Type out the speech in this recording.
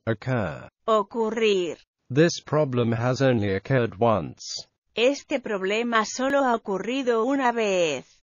occur. Ocurrir. This problem has only occurred once. Este problema solo ha ocurrido una vez.